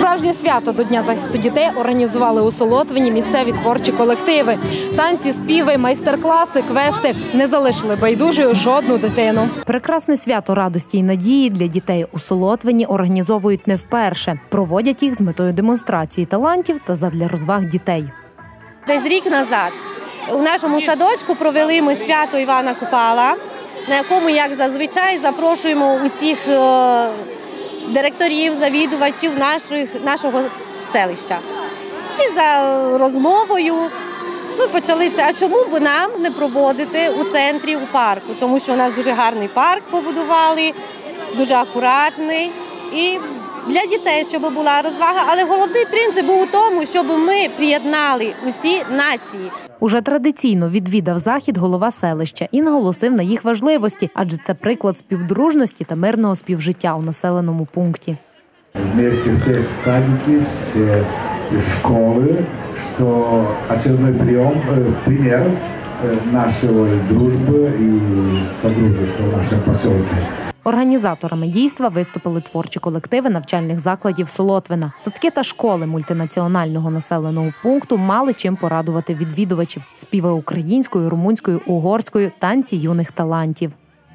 Справжнє свято до Дня захисту дітей організували у Солотвині місцеві творчі колективи. Танці, співи, майстер-класи, квести не залишили байдужою жодну дитину. Прекрасне свято радості й надії для дітей у Солотвині організовують не вперше. Проводять їх з метою демонстрації талантів та задля розваг дітей. Десь рік назад у нашому садочку провели ми свято Івана Купала, на якому, як зазвичай, запрошуємо усіх директорів, завідувачів нашого селища. І за розмовою ми почали це, а чому б нам не проводити у центрі, у парку, тому що у нас дуже гарний парк побудували, дуже акуратний і для дітей, щоб була розвага. Але головний принцип був у тому, щоб ми приєднали усі нації. Уже традиційно відвідав захід голова селища і наголосив на їх важливості, адже це приклад співдружності та мирного співжиття у населеному пункті. Вместе всі садики, всі школи, що очередной пример нашої дружби і содружества в нашому поселку. Організаторами дійства виступили творчі колективи навчальних закладів Солотвина. Садки та школи мультинаціонального населеного пункту мали чим порадувати відвідувачів. Співи українською, румунською, угорською, танці юних талантів.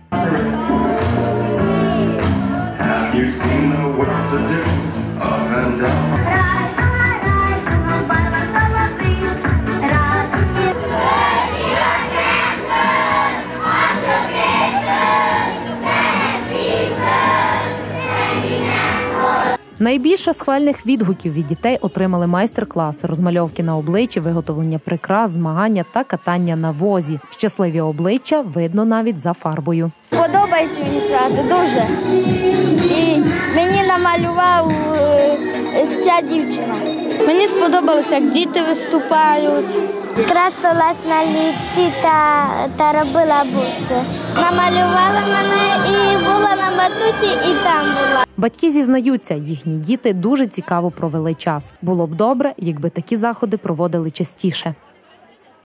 Найбільше схвальних відгуків від дітей отримали майстер-класи, розмальовки на обличчі, виготовлення прикрас, змагання та катання на возі. Щасливі обличчя видно навіть за фарбою. Подобається мені свято дуже. І мені намалював ця дівчина. Мені сподобалося, як діти виступають. Красилась на ліці та робила буси. Намалювала мене і була на батуті, і там була. Батьки зізнаються, їхні діти дуже цікаво провели час. Було б добре, якби такі заходи проводили частіше.